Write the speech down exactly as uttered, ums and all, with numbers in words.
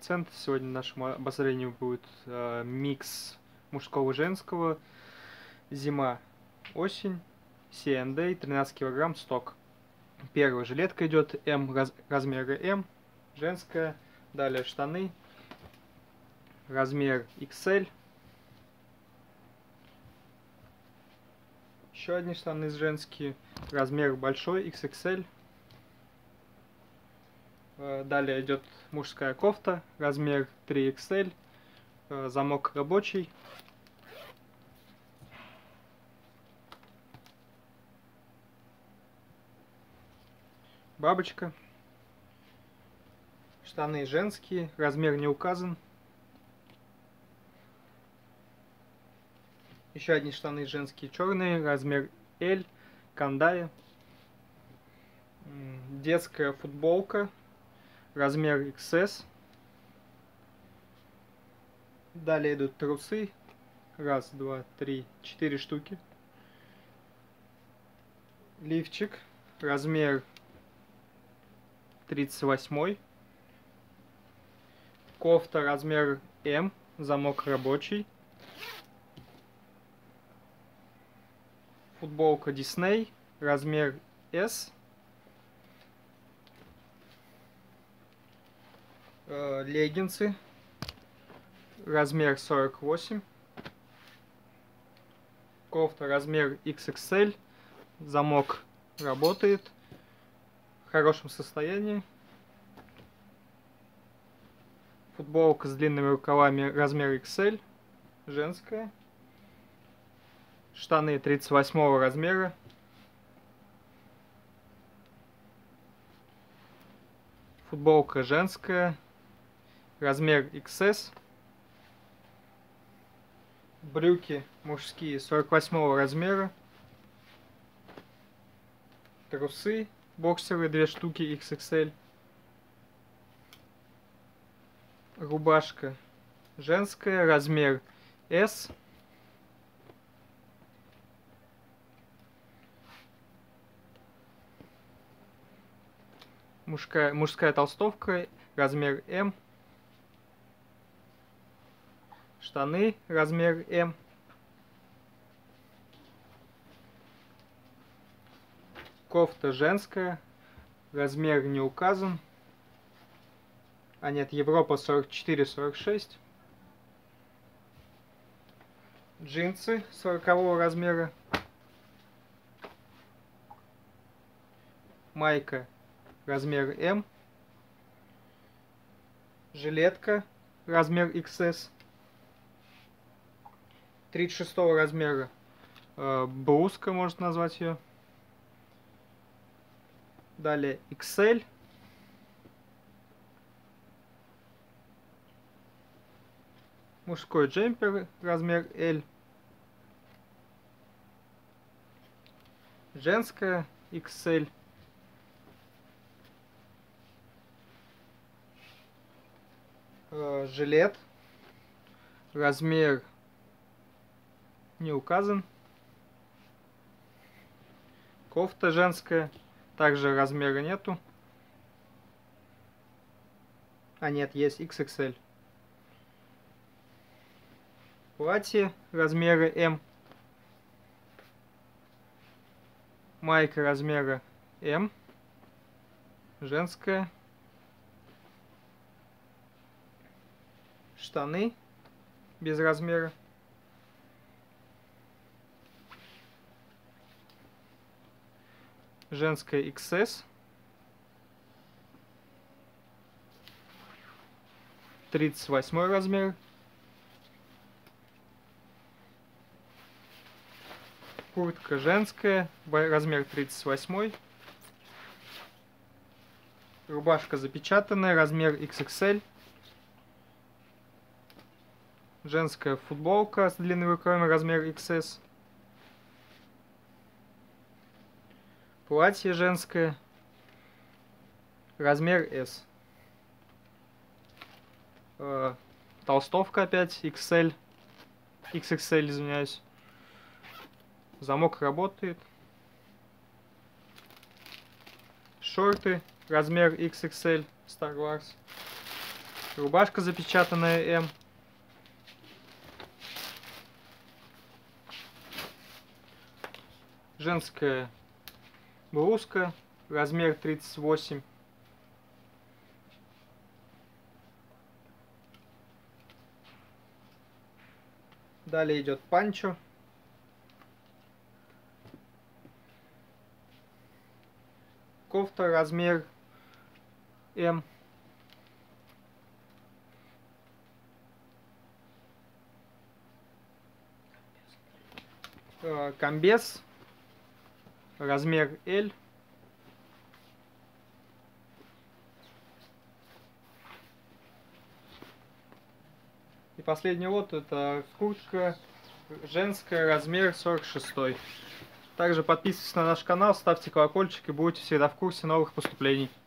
акцент. Сегодня нашему обозрению будет э, микс мужского и женского. Зима, осень, си энд эй, тринадцать килограмм, сток. Первая жилетка идет М, раз, размера М, женская. Далее штаны, размер икс эль. Еще одни штаны женские, размер большой, икс икс эль. Далее идет мужская кофта, размер три икс эль, замок рабочий. Бабочка. Штаны женские, размер не указан. Еще одни штаны женские черные, размер эль, кандая. Детская футболка, размер икс эс. Далее идут трусы. Раз, два, три, четыре штуки. Лифчик, размер тридцать восемь. Кофта, размер М, замок рабочий. Футболка Disney, размер эс. Э, леггинсы, размер сорок восемь. Кофта, размер икс икс эль. Замок работает. В хорошем состоянии. Футболка с длинными рукавами, размер икс эль. Женская. Штаны тридцать восьмого размера. Футболка женская. Размер икс эс. Брюки мужские сорок восьмого размера. Трусы боксеры две штуки икс икс эль. Рубашка женская, размер эс. Мужская, мужская толстовка, размер М. Штаны, размер М. Кофта женская, размер не указан. А нет, Европа сорок четыре сорок шесть. Джинсы сорокового размера. Майка, размер М. Жилетка, размер икс эс. тридцать шестого размера. Э, блузка, можно назвать ее. Далее икс эль. Мужской джемпер, размер эль. Женская икс эль. Э, жилет. Размер не указан. Кофта женская. Также размера нету. А нет, есть икс икс эль. Платье размера М. Майка размера М. Женская. Штаны без размера. Женская икс эс. тридцать восьмой размер. Куртка женская, размер тридцать восемь. Рубашка запечатанная, размер икс икс эль. Женская футболка с длинными рукавами, размер икс эс. Платье женское, размер эс. Э, толстовка опять икс эль. икс икс эль, извиняюсь. Замок работает. Шорты, размер икс икс эль, Star Wars. Рубашка запечатанная М. Женская блузка, размер тридцать восемь. Далее идет панчо. Кофта, размер М. Э, Комбез, размер Л. И последний лот — это куртка женская, размер сорок шесть. Также подписывайтесь на наш канал, ставьте колокольчик и будете всегда в курсе новых поступлений.